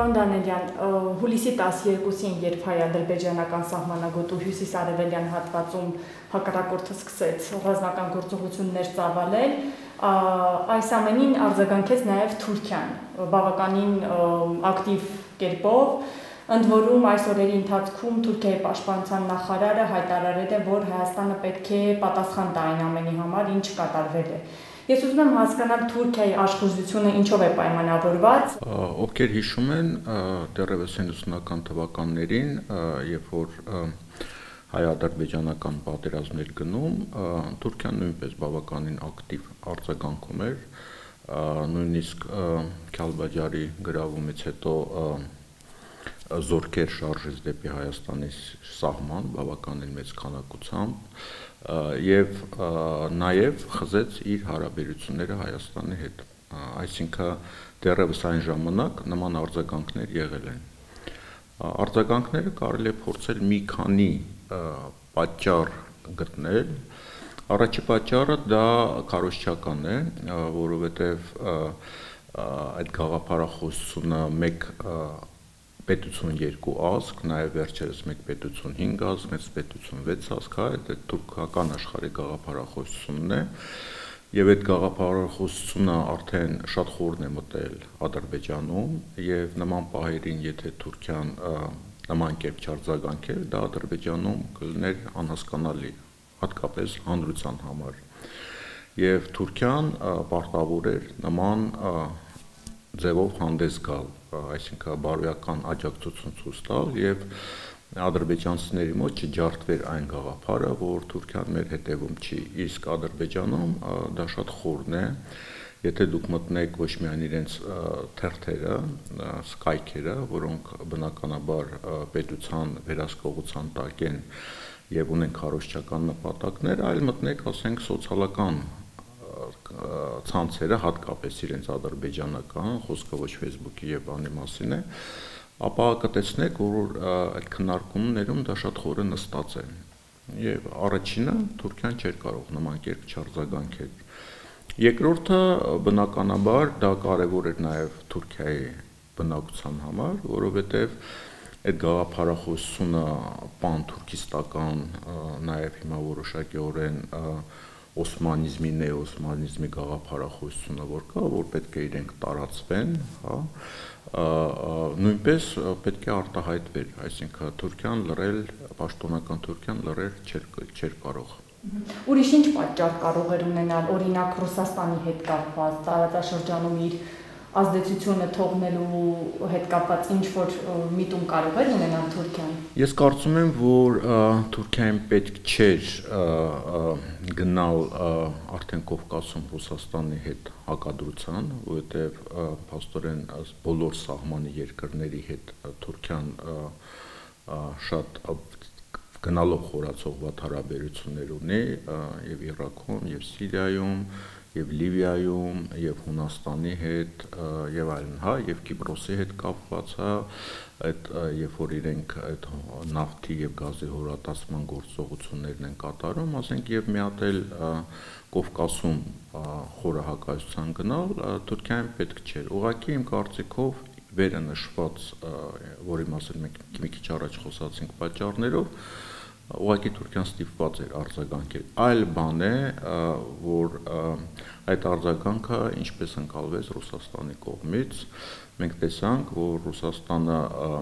Պարոն Դանելյան, հուլիսի 12-ին, երբ հայ-ադրբեջանական սահմանագոտու հյուսիսարևելյան հատվածում հակառակորդը սկսեց ռազմական գործողություններ ծավալել, այս ամենին արձագանքեց նաև Թուրքիան, բավականին ակտիվ կերպով, ընդ որում այս օրերի ընթացքում Թուրքիայի պաշտպանության նախարարը հայտարարել է, որ Հայաստանը պետք է պատասխան տա այն ամենի համար, ինչ կատարվել է։ Ես ուզում եմ հասկանալ Թուրքիայի աշխուժությունը ինչով է պայմանավորված։ Ովքեր հիշում են, դեռևս 90-ական թվականներին, երբ որ հայ-ադրբեջանական պատերազմն էր գնում, Թուրքիան նույնպես բավականին ակտիվ արձագանքում էր, նույնիսկ Քալբաջարի գրավումից հետո զորքեր շարժեց դեպի Հայաստանի սահման բավականին մեծ քանակությամբ եւ նաեւ խզեց իր հարաբերությունները Հայաստանի հետ, այսինքն դեռևս այն ժամանակ նման արձագանքներ եղել են։ Արձագանքները կարելի է փորձել մի քանի պատճառ գտնել։ Առաջի պատճառը դա քարոզչական է, որովհետեւ այդ գաղափարախոսությունը մեկ պետություն երկու ազգ, նաև վերջերս մեկ պետություն 5 ազգ, մեծ պետություն 6 ազգ, այդ թուրքական աշխարհի գաղափարախոսությունն է, եւ այդ գաղափարախոսությունը արդեն շատ խորն է մտել Ադրբեջանում, եւ նման պահերին, եթե Թուրքիան նման կերպ չարձագանքեր, դա Ադրբեջանում կլիներ անհասկանալի, հատկապես հանրության համար։ Եվ Թուրքիան պարտավոր էր նման ձևով հանդես գալ, այսինքն բարոյական աջակցություն ցույց տալ եւ ադրբեջանցիների մոտ չջարդվեր այն գաղափարը, որ Թուրքիան մեր հետևում չի, իսկ Ադրբեջանում դա շատ խորն է, եթե դուք մտնեք ոչ միայն իրենց թերթերը, սկայքերը, որոնք բնականաբար պետության վերահսկողության տակ են եւ ունեն քարոզչական նպատակներ, այլ մտնեք, ասենք, սոցիալական ցանցերը, հատկապես իրենց ադրբեջանական, խոսքը ոչ Facebook-ի եւ անի մասին է, ապա կտեսնեք, որ այդ քննարկումներում դա շատ խորը նստած է։ Եվ առաջինը Թուրքիան չէր կարող նման կերպ չարձագանքել։ Երկրորդը բնականաբար դա կարևոր էր նաեւ Թուրքիայի բնակության համար, որովհետեւ այդ գաղափարախոսությունը պանթուրքիստական, նաեւ հիմա որոշակիորեն օսմանիզմի, նեոսմանիզմի գաղափարախոսությունը որ կա, որ պետք է իրենք տարածվեն, հա, նույնպես պետք է արտահայտվեր, այսինքն Թուրքիան լրել, պաշտոնական Թուրքիան լրել չէր կարող։ Ուրիշ ինչ պատճառ կարող էր ունենալ, օրինակ Ռուսաստանի հետ կապված, տարածաշրջանում իր ազդեցությունը թողնելու հետ կապված ինչ-որ միտում կարող էր ունենալ Թուրքիան։ Ես կարծում եմ, որ Թուրքիային պետք չէր գնալ արդեն Կովկասում Ռուսաստանի հետ հակադրության, որովհետև փաստորեն բոլոր սահմանի երկրների հետ Թուրքիան շատ գնալով խորացող վատ հարաբերություններ ունի եւ Իրաքում, եւ Սիրիայում, եւ Լիվիայում, եւ Հունաստանի հետ, եւ այլն, հա, եւ Կիպրոսի հետ կապված, հա, այդ երբ որ իրենք այդ նավթի եւ գազի հորատացման գործողություններն են կատարում, ասենք, եւ մի հատ էլ Կովկասում խորը հակազդեցության գնալ, Թուրքիային պետք չէր։ Ուղղակի իմ կարծիքով վերը նշված, որի մասին մենք մի քիչ առաջ խոսացինք պատճառներով, ուղղակի Թուրքիան ստիպված էր արձագանքել։ Այլ բան է, որ այդ արձագանքը ինչպես ընկալվեց Ռուսաստանի կողմից, մենք տեսանք, որ Ռուսաստանը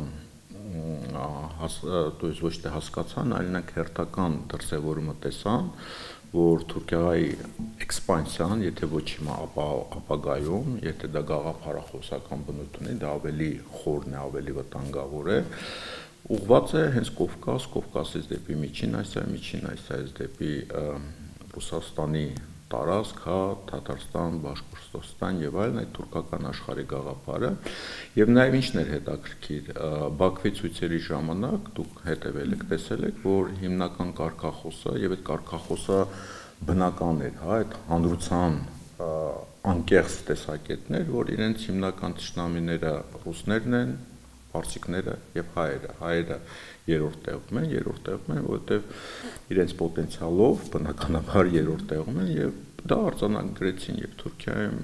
ոչ թե հասկացան, այլ նրանք հերթական դրսևորումը տեսան, որ Թուրքիայի էքսպանսիան, եթե ոչ հիմա, ապա ապագայում, եթե դա գաղափարախոսական բնույթ ունի, դա ավելի խորն է, ավելի վտանգավոր է, ուղղված է հենց Կովկաս, Կովկասից դեպի Միջին Ասիա, Միջին Ասիայից դեպի Ռուսաստանի տարածք, հա, Թաթարստան, Բաշկորտոստան եւ այլն, այդ թուրքական աշխարհի գաղափարը, եւ նաեւ ինչն էր հետաքրքիր, Բաքվի ցույցերի ժամանակ դուք հետեւել եք, տեսել եք, որ հիմնական կարգախոսը եւ այդ կարգախոսը բնական էր, հա, այդ հանրության անկեղծ տեսակետներ, որ իրենց հիմնական թշնամիները ռուսներն են, պարսիկները եւ հայերը երրորդ տեղում են, որովհետեւ իրենց պոտենցիալով բնականաբար երրորդ տեղում են եւ դա արձանագրեցին եւ Թուրքիայում,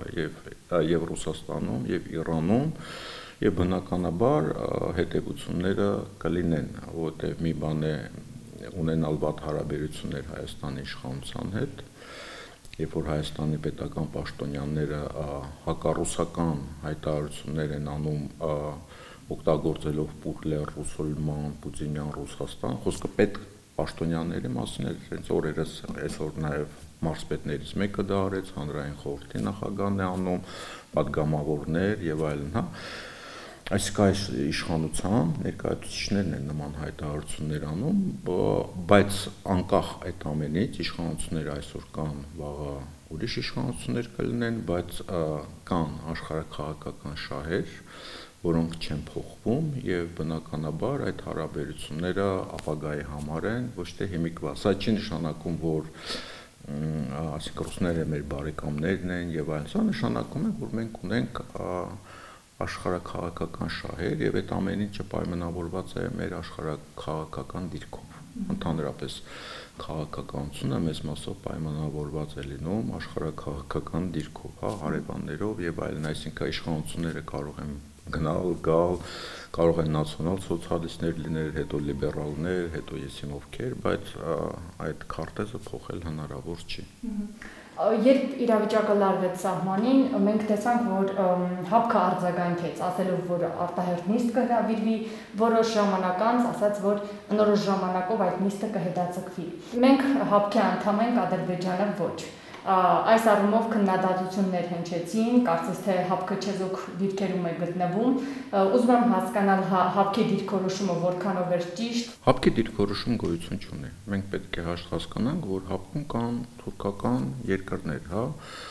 եւ Ռուսաստանում, եւ Իրանում, եւ բնականաբար հետեւությունները կլինեն, որտեղ մի բան է ունենալ վատ հարաբերություններ Հայաստանի իշխանության հետ, երբ որ Հայաստանի պետական պաշտոնյաները հակառուսական հայտարարություններ են անում օգտագործելով պուրլեր ռուսոլման, պուտինյան Ռուսաստան, խոսքը պետ պաշտոնյաների մասին է, հենց օրերս այսօր նաև մարզպետներից մեկը դա արեց, հանրային խորհրդի նախագահն է անում, պատգամավորներ եւ այլն, հա։ Այսինքն այս իշխանության ներկայացուցիչներն են նման հայտարարություններ անում, բայց անկախ այդ ամենից իշխանությունները այսօր կան, վաղը ուրիշ իշխանություններ կլինեն, բայց կան աշխարհաքաղաքական շահեր, որոնք չեն փոխվում եւ բնականաբար այդ հարաբերությունները ապագայի համար են ոչ թե հիմիկվա։ Սա չի նշանակում, որ այսինքն ռուսները մեր բարեկամներն են եւ այլն, սա նշանակում է, որ մենք ունենք աշխարհաքաղաքական շահեր եւ այդ ամեն ինչը պայմանավորված է մեր աշխարհաքաղաքական դիրքով։ Ընդհանրապես քաղաքականությունը մեծ մասով պայմանավորված է լինում աշխարհաքաղաքական դիրքով, հա, հարևաններով եւ այլն, այսինքն իշխանությունները կարող են գնալ, գալ, կարող են նացիոնալ սոցիալիստներ լինել, հետո լիբերալներ, հետո եսիմ ովքեր, բայց այդ քարտեզը փոխել հնարավոր չի։ Երբ իրավիճակը լարվեց սահմանին, մենք տեսանք, որ ՀԱՊԿ-ը արձագանքեց, ասելով, որ արտահերթ նիստ կհրավիրվի, որոշ ժամանակ անց ասաց, որ նորոշ ժամանակով այդ նիստը կհետաձգվի։ Մենք ՀԱՊԿ-ի անդամ ենք, Ադրբեջանը ոչ։ Այս առումով քննադատություններ հնչեցին, կարծես թե ՀԱՊԿ-ը չեզոք դիրքերում է գտնվում, ուզում եմ հասկանալ ՀԱՊԿ-ի դիրքորոշումը որքանով էր ճիշտ։ ՀԱՊԿ-ի դիրքորոշում գոյություն չունի։ Մենք պետք է հասկանանք, որ ՀԱՊԿ-ում կան թուրքական երկրներ, հա,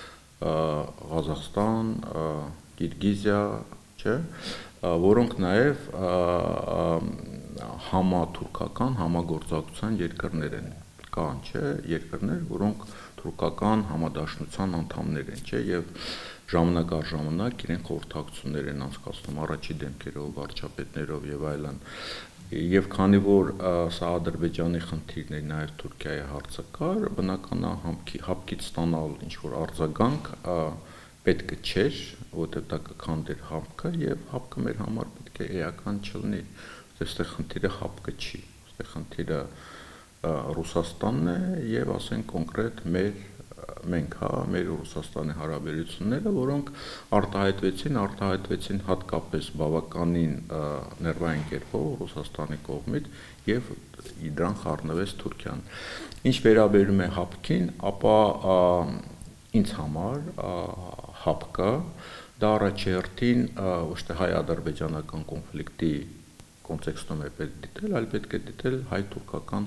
Ղազախստան, Կիրգիզիա, չէ, որոնք նաև համաթուրքական համագործակցության երկրներ են։ Կան, չէ, երկրներ, որոնք թուրքական համադաշնության անդամներ են, չէ, եւ ժամանակ առ ժամանակ իրեն խորհրդակցություններ են անցկացնում առաջի դեմքերով, վարչապետներով եւ այլն։ Եվ քանի որ սա Ադրբեջանի խնդիրն է, նաեւ Թուրքիայի հարցը կար, բնական է ՀԱՊԿ-ից ստանալ ինչ-որ արձագանք պետք չէր, որտեղ դա կքանդեր ՀԱՊԿ-ը եւ ՀԱՊԿ-ը մեր համար պետք է էական չլինի, այստեղ խնդիրը ՀԱՊԿ-ը չի, այստեղ խնդիրը Ռուսաստանն է եւ ասենք կոնկրետ մենք, հա, մեր Ռուսաստանի հարաբերությունները, որոնք արտահայտվեցին հատկապես բավականին ներվային կերպով Ռուսաստանի կողմից եւ դրան խառնվեց Թուրքիան։ Ինչ վերաբերում է ՀԱՊԿ-ին, ապա ինձ համար ՀԱՊԿ-ը դա առաջերտին ոչ թե հայ-ադրբեջանական կոնֆլիկտի կոնտեքստում է պետք դիտել, այլ պետք է դիտել հայ-թուրքական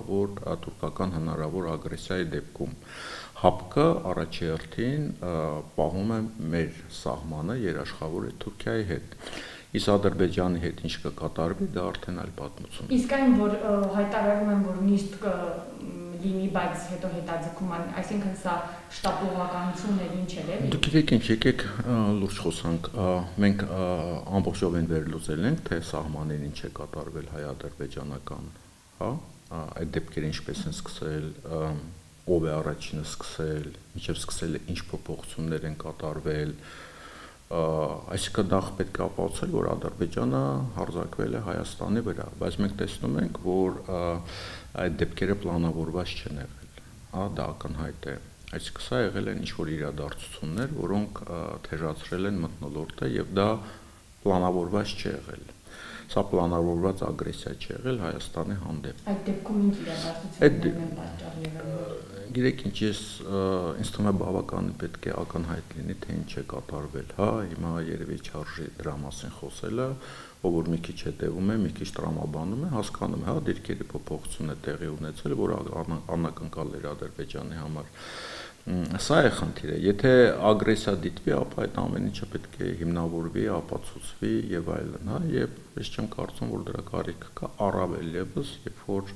հնարավոր ագրեսիայի դեպքում։ ՀԱՊԿ-ը առաջերտին պահում է մեր սահմանը, երաշխավոր է Թուրքիայի հետ։ Իսկ Ադրբեջանի հետ ինչ կկատարվի, դա արդեն այլ պատմություն է։ Իսկ այն, որ հայտարարում են, որ նիստ լինի, բայց հետո հետաձգում են, այսինքն սա շտապողականություն է, ինչ է, էլի։ Դուք գիտեք ինչ, եկեք լուրջ խոսանք, մենք ամբողջովին վերլուծել ենք, թե սահմանին ինչ է կատարվել հայ-ադրբեջանական, հա, այդ դեպքերը ինչպես են սկսել, ով է առաջինը սկսել, ինչև սկսել է ինչ փոփոխություններ են կատարվել, այսինքն դա պետք է ապացուցել, որ Ադրբեջանը հարձակվել է Հայաստանի վրա, բայց մենք տեսնում ենք, որ այդ դեպքերը պլանավորված չեն եղել, հա, դա ակնհայտ է, այսինքն սա եղել են ինչ-որ իրադարձություններ, որոնք թեժացրել են մթնոլորտը եւ դա պլանավորված չի եղել, սա պլանավորված ագրեսիա չի եղել Հայաստանի հանդեպ։ Այդ դեպքում ինչ իրադարձություններ են պատճառ եղել։ Գիտեք ինչ, ինձ թվում է բավականին պետք է ակնհայտ լինի, թե ինչ է կատարվել, հա, հիմա երևի չարժի դրա մասին խոսելը, ով որ մի քիչ հետևում է, մի քիչ տրամաբանում է, հասկանում է, հա, դիրքերի փոփոխություն է տեղի ունեցել, որը անակնկալ էր Ադրբեջանի համար։ Սա է խնդիրը, եթե ագրեսիա դիտվի, ապա այդ ամեն ինչը պետք է հիմնավորվի, ապացուցվի եւ այլն, հա, եւ ես չեմ կարծում, որ դրա կարիք կա, առավել եւս, երբ որ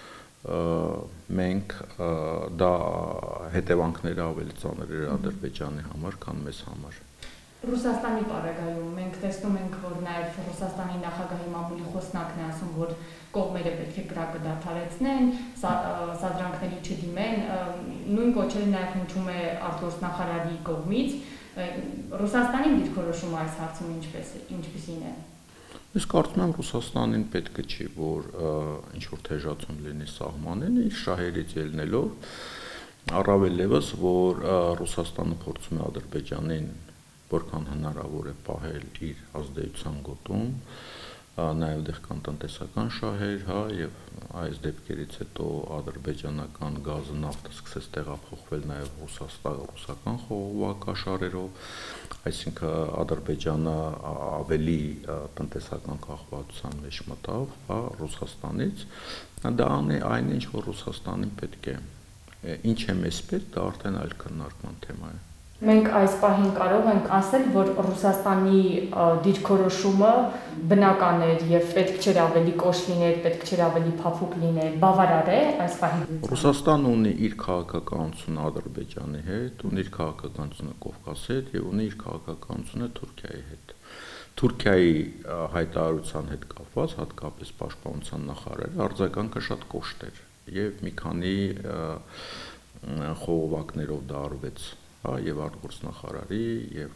մենք դա հետևանքները ավելի ծանր էր Ադրբեջանի համար, քան մեզ համար։ Ռուսաստանի պարագայում մենք տեսնում ենք, որ նաև Ռուսաստանի նախագահի մամուլի խոսնակն է ասում, որ կողմերը պետք է կրակը դադարեցնեն, սադրանքների չդիմեն, նույն կոչերը նաև հնչում է արտգործնախարարի կողմից։ Ռուսաստանի դիրքորոշումը այս հարցում ինչպիսին է։ Ես կարծում եմ Ռուսաստանին պետք չի, որ ինչ-որ թեժացում լինի սահմանին, իր շահերից ելնելով, առավել ևս, որ Ռուսաստանը փորձում է Ադրբեջանին որքան հնարավոր է պահել իր ազդեցության գոտում, նաև դեռ կան տնտեսական շահեր, եւ այս դեպքերից հետո ադրբեջանական գազը, նավթը սկսեց տեղափոխվել նաև ռուսական խողովակաշարերով, այսինքն Ադրբեջանը ավելի տնտեսական կախվածության մեջ մտավ, Ռուսաստանից, դա այն ինչ որ Ռուսաստանին պետք է, ինչ է մեզ պետք, դա արդեն այլ քննարկման թեմա է։ Մենք այս պահին կարող ենք ասել, որ Ռուսաստանի դիրքորոշումը բնական էր եւ պետք չէր ավելի կոշ լիներ, պետք չէր ավելի փափուկ լիներ, բավարար է այս պահին։ Ռուսաստանը ունի իր քաղաքականությունը Ադրբեջանի հետ, ունի իր քաղաքականությունը Կովկասի հետ եւ ունի իր քաղաքականությունը Թուրքիայի հետ։ Թուրքիայի հայտարարության հետ կապված, հատկապես պաշտպանության նախարարի արձագանքը շատ կոշտ էր եւ մի քանի խողովակներով դա արվեց եւ արտգործնախարարի եւ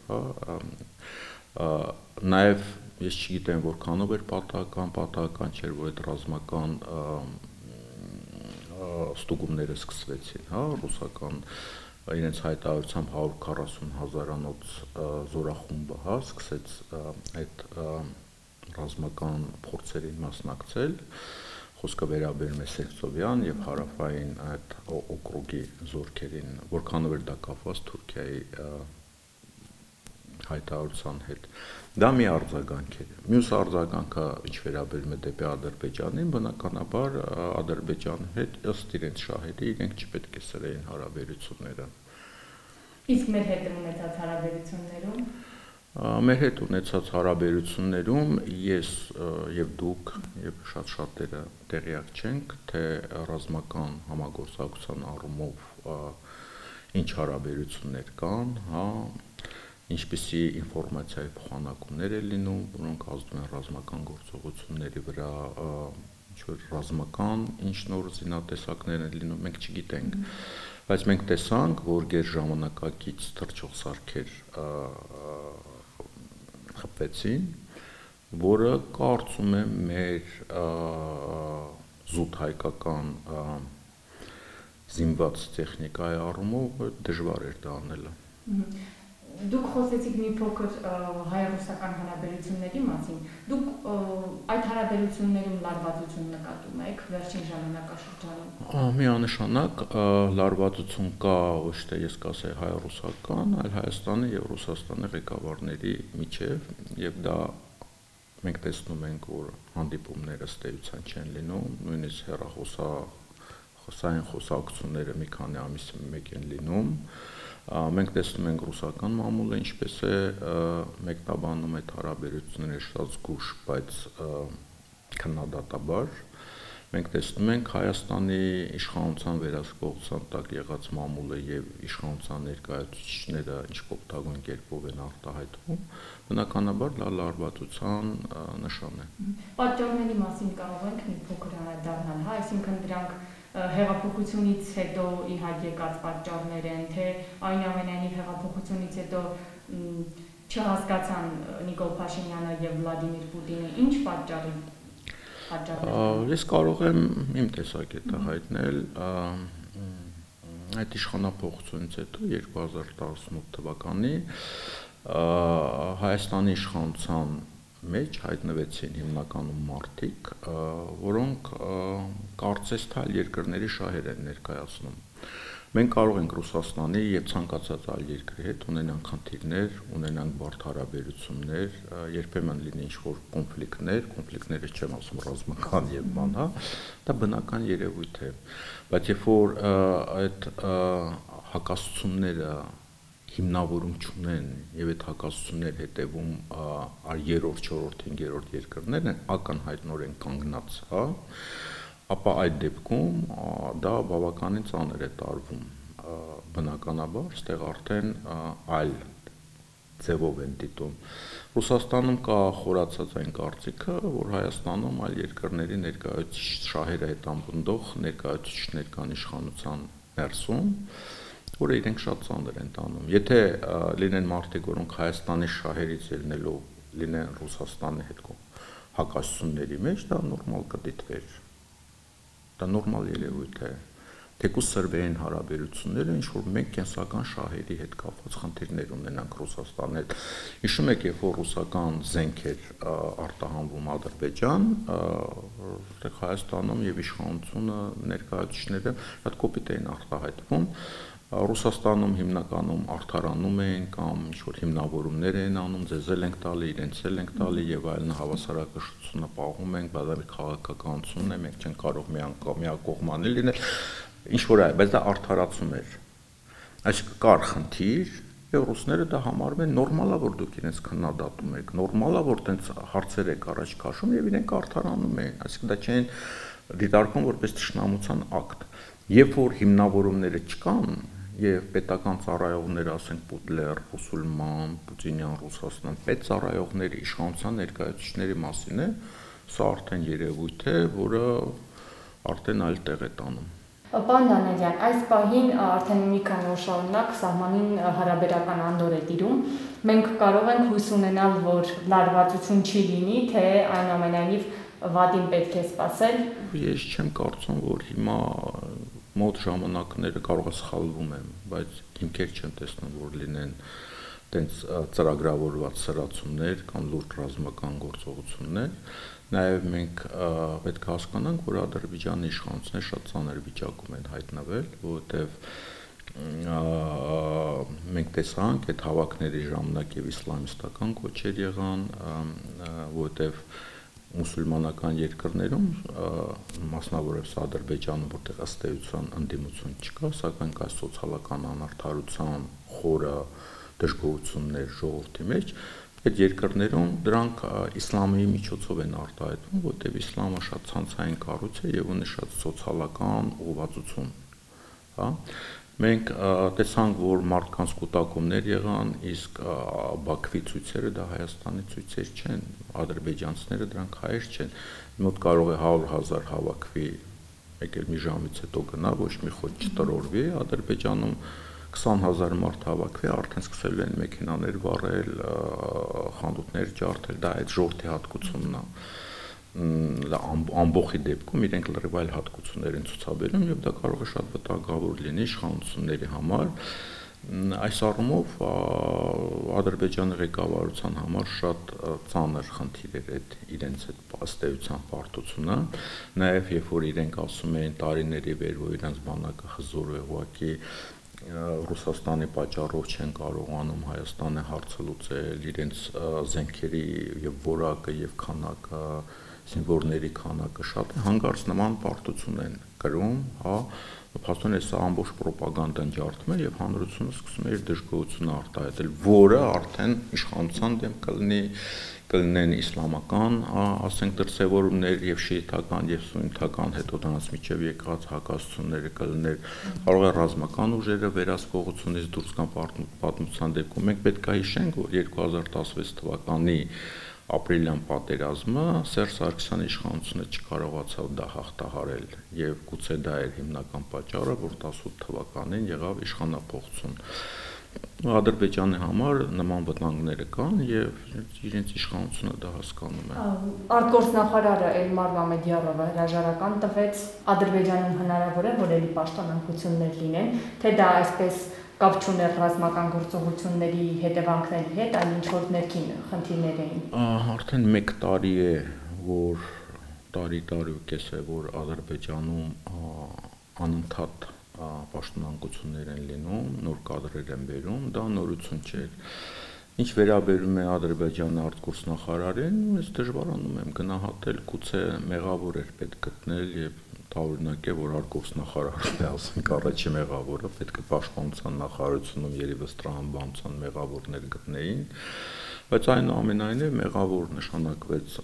նաեւ ես չգիտեմ որքանով էր պատահական չէր որ այդ ռազմական ստուգումները սկսվեցին, ռուսական իրենց հայտարարությամբ 140,000-անոց զորախումբը, սկսեց այդ ռազմական փորձերին մասնակցել, խոսքը վերաբերում է Սերծովյան եւ հարավային այդ օկրուգի զորքերին, որքանով էր դա կապված Թուրքիայի հայտարարության հետ։ Դա մի արձագանք էր։ Մյուս արձագանքը, ինչ վերաբերում է դեպի Ադրբեջանին, բնականաբար Ադրբեջանի հետ ըստ իրենց շահերի իրենք չպետք է սրեին հարաբերությունները։ Իսկ մեր հետ ունեցած հարաբերություններում Մեր հետ ունեցած հարաբերություններում ես եւ դուք եւ շատ շատերը տեղյակ չենք, թե ռազմական համագործակցության առումով ինչ հարաբերություններ կան, ինչպիսի ինֆորմացիայի փոխանակումներ է լինում, որոնք ազդում են ռազմական գործողությունների վրա, ինչ-որ ռազմական ինչ նոր զինատեսակներ են լինում, մենք չգիտենք, բայց մենք տեսանք, որ գերժամանակակից թռչող սարքեր խփվեցին, որը կարծում եմ մեր զուտ հայկական զինված տեխնիկայի առումով դժվար էր դա անելը։ Դուք խոսեցիք մի փոքր հայ-ռուսական հարաբերությունների մասին։ Դուք այդ հարաբերություններում լարվածություն նկատում եք վերջին ժամանակաշրջանում։ Միանշանակ լարվածություն կա, ոչ թե ես կասեի հայ-ռուսական, այլ Հայաստանի եւ Ռուսաստանի ղեկավարների միջև, եւ դա մենք տեսնում ենք, որ հանդիպումները ստեյության չեն լինում, նույնիսկ հեռախոսային խոսակցությունները մի քանի ամիսի մեկ են լինում։ Մենք տեսնում ենք ռուսական մամուլը ինչպես է մեկնաբանում այդ հարաբերությունները շատ զգուշ, բայց քննադատաբար։ Մենք տեսնում ենք Հայաստանի իշխանության վերահսկողության տակ եղած մամուլը եւ իշխանության ներկայացուցիչները ինչ կոպտագույն կերպով են արտահայտվում, բնականաբար լարվածության նշան է։ Պատճառների մասին կարող ենք մի փոքր անդրադառնալ, այսինքն դրանք հեղափոխությունից հետո իհարկե եկած պատճառներ են, թե այնուամենայնիվ հեղափոխությունից հետո չհասկացան Նիկոլ Փաշինյանը եւ Վլադիմիր Պուտինը ինչ պատճառներ։ Ես կարող եմ իմ տեսակետը հայտնել այդ իշխանափոխությունից հետո 2018 թվականի Հայաստանի իշխանության մեջ հայտնվեցին հիմնականում մարդիկ, որոնք կարծես թե այլ երկրների շահեր են ներկայացնում։ Մենք կարող ենք Ռուսաստանի եւ ցանկացած այլ երկրի հետ ունենանք խնդիրներ, ունենանք բարդ հարաբերություններ, երբեմն լինի ինչ-որ կոնֆլիկտները չեմ ասում ռազմական եւ բան, դա բնական երևույթ է, բայց երբ որ այդ հակասությունները հիմնավորում չունեն եւ այդ հակասություններ հետեւում երրորդ, չորրորդ, հինգերորդ երկրներ են ակնհայտնորեն կանգնած, ապա այդ դեպքում դա բավականին ծանր է տարվում, բնականաբար, այստեղ արդեն այլ ձևով են դիտում։ Ռուսաստանում կա խորացած այն կարծիքը, որ Հայաստանում այլ երկրների ներկայացուցիչ շահերը հետապնդող ներկայացուցիչներ կան իշխանության ներսում, որը իրենք շատ ծանր են տանում։ Եթե լինեն մարդիկ, որոնք Հայաստանի շահերից ելնելով լինեն Ռուսաստանի հետ հակասությունների մեջ, դա նորմալ կդիտվեր։ Դա նորմալ երևույթ է։ Թեկուզ սրվեին հարաբերությունները, ինչ որ մենք կենսական շահերի հետ կապված խնդիրներ ունենանք Ռուսաստանի հետ։ Հիշում եք, երբ որ ռուսական զենքեր արտահանվում Ադրբեջան, այդտեղ Հայաստանում եւ իշխանությունը ներկայացուցիչները շատ կոպիտ էին արտահայտվում։ Ռուսաստանում հիմնականում արդարանում էին կամ ինչ-որ հիմնավորումներ էին անում, ձեզ էլ ենք տալի, իրենց էլ ենք տալի եւ այլն, հավասարակշռությունը պահում ենք, բայց դա քաղաքականությունն է, մենք չենք կարող միակողմանի լինել, ինչ-որ այլ, բայց դա արդարացում էր։ Այսինքն կար խնդիր եւ ռուսները դա համարում են նորմալ է, որ դուք իրենց քննադատում եք, նորմալ է, որ տենց հարցեր եք առաջ քաշում եւ իրենք արդարանում էին, այսինքն դա չեն դիտարկում որպես թշնամության ակտ։ Երբ որ հիմնավորումները չկան, եւ պետական ծառայողները, ասենք Պուտլեր, Ռուսուլման, Պուտինյան Ռուսաստան, պետծառայողների իշխանության ներկայացուցիչների մասին է, սա արդեն երևույթ է, որը արդեն այլ տեղ է տանում։ Պարոն Դանիելյան, այս պահին արդեն մի քանի օր շարունակ սահմանին հարաբերական անդոր է տիրում։ Մենք կարող ենք հույս ունենալ, որ լարվածություն չի լինի, թե այնուամենայնիվ վատին պետք է սպասել։ Ես չեմ կարծում, որ հիմա մոտ ժամանակները կարող է սխալվում եմ, բայց հիմքեր չեմ տեսնում, որ լինեն տենց ծրագրավորված սրացումներ կամ լուրջ ռազմական գործողություններ։ Նաև մենք պետք է հասկանանք, որ Ադրբեջանի իշխանությունները շատ ծանր վիճակում են հայտնվել, որովհետև մենք տեսանք այդ հավաքների ժամանակ եւ իսլամիստական կոչեր եղան, որովհետև մուսուլմանական երկրներում, մասնավորապես Ադրբեջանում, որտեղ ըստ էության ընդդիմություն չկա, սակայն կա սոցիալական անարդարության խորը դժգոհություններ ժողովրդի մեջ, այդ երկրներում դրանք իսլամի միջոցով են արտահայտվում, որտեղ իսլամը շատ ցանցային կառույց է եւ ունի շատ սոցիալական ուղղվածություն, հա։ Մենք տեսանք, որ մարդկանց կուտակումներ եղան, իսկ Բաքվի ցույցերը դա Հայաստանի ցույցեր չեն, ադրբեջանցիները դրանք հայեր չեն։ Մոտ կարող է 100,000 հավաքվի, եկել մի ժամից հետո գնա, ոչ մի խոտ չտրորվի, Ադրբեջանում 20,000 մարդ հավաքվի, արդեն սկսել են մեքենաներ վառել, խանութներ ջարդել, դա այդ ժողովրդի հատկությունն է։ Ամբողջի դեպքում իրենք լրիվ այլ հատկություններ են ցուցաբերում եւ դա կարող է շատ վտանգավոր լինի իշխանությունների համար։ Այս առումով Ադրբեջանի ղեկավարության համար շատ ծանր խնդիր էր այդ իրենց այդ ըստեյության պարտությունը, նաեւ երբ որ իրենք ասում էին տարիների վեր, որ իրենց բանակը հզոր է, ուղղակի Ռուսաստանի պատճառով չեն կարողանում Հայաստանը հարցը լուծել, իրենց զենքերի եւ որակը եւ քանակը զինվորների քանակը շատ է, հանկարծ նման պարտություն են կրում, հա, փաստորեն սա ամբողջ ռոպագանդան ջարդում է եւ հանրությունը սկսում է իր դժգոհությունը արտահայտել, որը արդեն իշխանության դեմ կլինեն իսլամական, ասենք դրսևորումներ եւ շիիթական եւ սուննիտական հետո դրանց միջև եկած հակասությունները կլիներ, կարող է ռազմական ուժերը վերահսկողությունից դուրս գան պատմության դեպքում։ Մենք պետք է հիշենք, որ 2016 թվականի ապրիլյան պատերազմը Սերժ Սարգսյանի իշխանությունը չկարողացավ դա հաղթահարել եւ գուցե դա էր հիմնական պատճառը, որ 18 թվականին եղավ իշխանափոխություն։ Ադրբեջանի համար նման վտանգները կան եւ իրենց իշխանությունը դա հասկանում է։ Արտգործնախարարը Էլմար Մամեդյարովը հրաժարական տվեց, Ադրբեջանում հնարավոր է, որ ելի պաշտոնանկություններ լինեն, թե դա այսպես կապ չուներ ռազմական գործողությունների հետևանքների հետ, այլ ինչ-որ ներքին խնդիրներ էին։ Արդեն 1 տարի է, որ տարի ու կես է, որ Ադրբեջանում անընդհատ պաշտոնանկություններ են լինում, նոր կադրեր են բերում, դա նորություն չէ։ Ինչ վերաբերում է Ադրբեջանի արտգործնախարարին, ես դժվարանում եմ գնահատել, գուցե մեղավոր էր պետք գտնել եւ Օրինակ է, որ արտգործնախարարն է, ասենք առաջի մեղավորը, պետք է պաշտպանության նախարարությունում երևս տրամաբանության մեղավորներ գտնեին, բայց այնուամենայնիվ մեղավոր նշանակվեց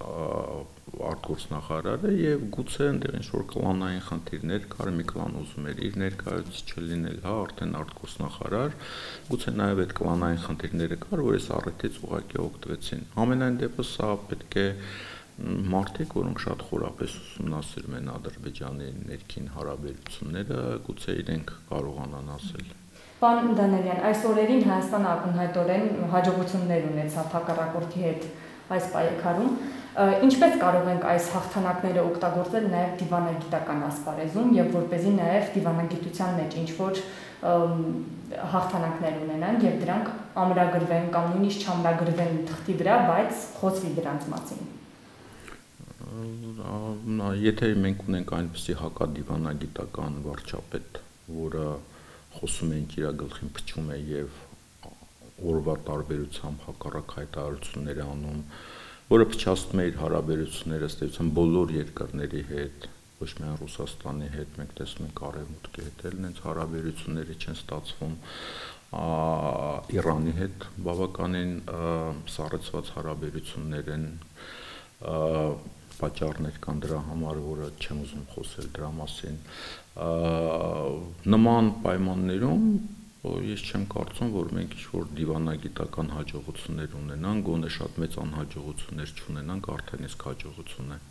արտգործնախարարը եւ գուցե այնտեղ ինչ-որ կլանային խնդիրներ կար, մի կլան ուզում էր իր ներկայացուցիչը լինել, հա, արդեն արտգործնախարար, գուցե նաեւ այդ կլանային խնդիրները կար, որ այս առիթից ուղղակի օգտվեցին։ Ամենայն դեպս սա պետք է մարդիկ, որոնք շատ խորապես ուսումնասիրում են Ադրբեջանի ներքին հարաբերությունները, գուցե իրենք կարողանան ասել։ Պարոն Դանելյան, այս օրերին Հայաստանը ակնհայտորեն հաջողություններ ունեցավ հակառակորդի հետ այս պայքարում։ Ինչպես կարող ենք այս հաղթանակները օգտագործել նաև դիվանագիտական ասպարեզում եւ որպեսզի նաև դիվանագիտության մեջ ինչ-որ հաղթանակներ ունենան եւ դրանք ամրագրվեն կամ նույնիսկ չամրագրվեն թղթի վրա, բայց խոսվի դրանց մասին։ Եթե մենք ունենք այնպիսի հակադիվանագիտական վարչապետ, որը խոսում է իր գլխին փչում է եւ օրվա տարբերությամբ հակառակ հայտարարություններ անում, որը փչացնում է իր հարաբերությունները ըստ էության բոլոր երկրների հետ, ոչ միայն Ռուսաստանի հետ, մենք տեսնում ենք Արևմուտքի հետ էլ նենց հարաբերությունները չեն ստացվում, Իրանի հետ բավականին սառեցված հարաբերություններ են, պատճառներ կան դրա համար, որը չեմ ուզում խոսել դրա մասին։ Նման պայմաններում ես չեմ կարծում, որ մենք ինչ-որ դիվանագիտական հաջողություններ ունենանք, գոնե շատ մեծ անհաջողություններ չունենանք, արդեն իսկ հաջողություն է։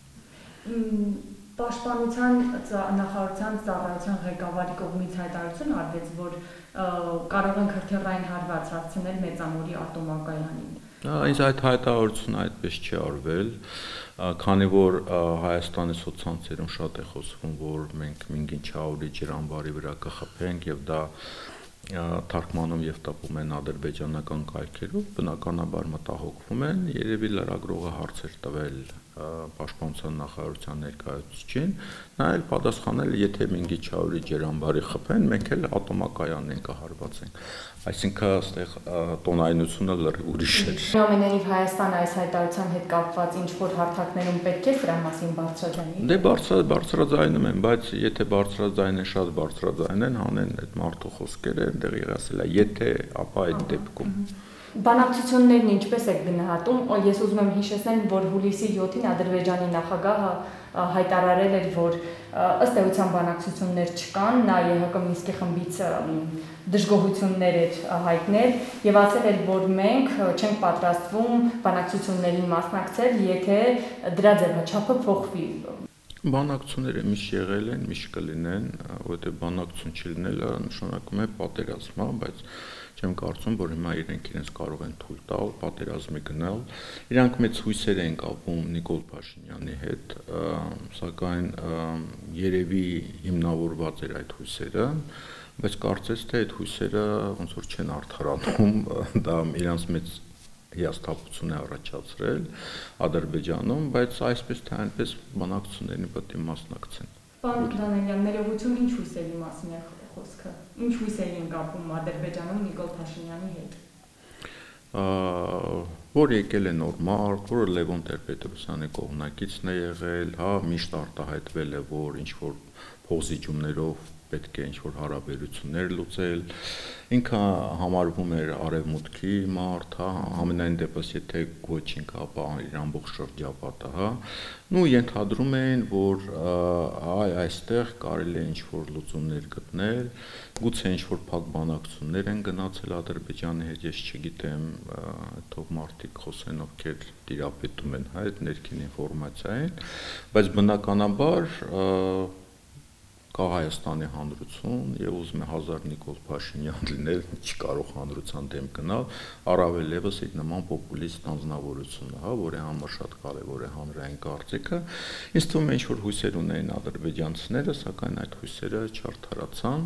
Պաշտպանության նախարարության ծառայության ղեկավարի կողմից հայտարարություն արվեց, որ կարող են հրթիռային հարված հասցնել Մեծամորի ատոմակայանին։ Ինձ այդ հայտարարությունը այդպես չի արվել, քանի որ Հայաստանի սոցցանցերում շատ է խոսվում, որ մենք Մինգինչաուրի ջրամբարի վրա կխփենք եւ դա թարգմանում եւ տպում են ադրբեջանական կայքերով, բնականաբար մտահոգվում են, երևի լրագրողը հարցեր տվել պաշտպանության նախարարության ներկայացուցիչին, նա էլ պատասխանել, եթե Մինգիչաուրի ջրամբարի խփեն, մենք էլ ատոմակայանին կհարվածենք։ Այսինքն այստեղ տոնայնությունը ուրիշ է։ Ամենայնիվ Հայաստանը այս հայտարարության հետ կապված ինչ-որ հարթակներում պետք է սրա մասին բարձրաձայնի։ Դե բարձրաձայնում են, բայց եթե բարձրաձայնեն, շատ բարձրաձայնեն, հանեն այդ մարդու խոսքերը, այնտեղ ասել է, եթե, ապա այդ դեպքում։ Բանակցություններն ինչպես եք գնահատում, ես ուզում եմ հիշեցնել, որ հուլիսի 7-ին Ադրբեջանի նախագահը հայտարարել էր, որ ըստ էության բանակցություններ չկան, նա ԵՀԿ Մինսկի խմբից դժգոհություններ էր հայտնել եւ ասել էր, որ մենք չենք պատրաստվում բանակցություններին մասնակցել, եթե դրա ձևաչափը փոխվի։ Բանակցությունները միշտ եղել են, միշտ կլինեն, որովհետեւ բանակցություն չլինելը նշանակում է պատերազմ, բայց չեմ կարծում, որ հիմա իրենց կարող են թույլ տալ պատերազմի գնալ։ Իրանք մեծ հույսեր են կապում Նիկոլ Փաշինյանի հետ, սակայն երևի հիմնավորված էր այդ հույսերը, բայց կարծես թե այդ հույսերը ոնց որ չեն արդարանում, դա իրանց մեծ հիասթափություն է առաջացրել Ադրբեջանում, բայց այսպես թե այնպես բանակցություններին պետք է մասնակցեն։ Պարոն Դանելյան, ներողություն, ինչ հույսերի մասին է խոսքը։ Ինչ հույսեր են կապում Ադրբեջանում Նիկոլ Փաշինյանի հետ։ Որ եկել է նոր մարդ, որը Լևոն Տեր-Պետրոսյանի կողմնակիցն է եղել, հա, միշտ արտահայտվել է, որ ինչ որ փոխզիջումներով պետք է ինչ-որ հարաբերություններ լուծել, ինքը համարվում էր արևմուտքի մարդ, հա, ամենայն դեպս եթե գոչինք, ապա իր ամբողջ շրջապատը, հա, ու ենթադրում էին, որ այստեղ կարելի է ինչ-որ լուծումներ գտնել, գուցե ինչ-որ փակ բանակցություններ են գնացել Ադրբեջանի հետ, ես չգիտեմ, թող մարդիկ խոսեն, ովքեր տիրապետում են, հա, այդ ներքին ինֆորմացիային, բայց բնականաբար կա Հայաստանի հանրություն եւ ուզում է 1000 Նիկոլ Փաշինյան լինել, չի կարող հանրության դեմ գնալ, առավել եւս այդ նման պոպուլիստ անձնավորությունը, հա, որի համար շատ կարեւոր է հանրային կարծիքը։ Ինձ թվում է ինչ որ հույսեր ունեին ադրբեջանցիները, սակայն այդ հույսերը չարդարացան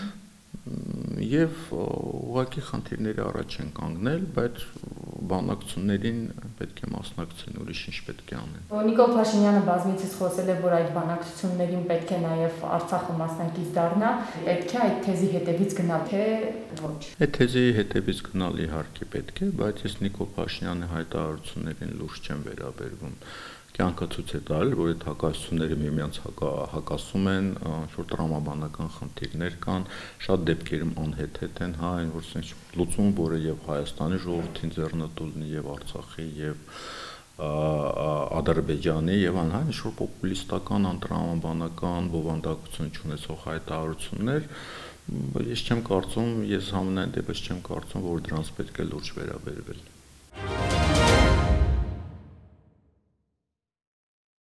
եւ ուղղակի խնդիրների առաջ են կանգնել, բայց բանակցություններին պետք է մասնակցեն, ուրիշ ինչ պետք է անեն։ Նիկոլ Փաշինյանը բազմիցս խոսել է, որ այդ բանակցություններին պետք է նաև Արցախը մասնակից դառնա, պետք է այդ թեզի հետևից գնալ, թե ոչ։ Այդ թեզի հետևից գնալ իհարկե պետք է, բայց ես Նիկոլ Փաշինյանի հայտարարություններին լուրջ չեմ վերաբերվում։ Կյանքը ցույց է տալիս, որ այդ հակասությունները միմյանց հակասում են, ինչ-որ տրամաբանական խնդիրներ կան, շատ դեպքերում անհեթեթ են, հա, այն որ լուծում, որը եւ Հայաստանի ժողովրդին ձեռնտու լինի, եւ Արցախի, եւ Ադրբեջանի, եւ անհայտ ինչ-որ պոպուլիստական, անտրամաբանական բովանդակություն չունեցող հայտարարություններ, ես չեմ կարծում, ես համենայն դեպս չեմ կարծում, որ դրանց պետք է լուրջ վերաբերվել։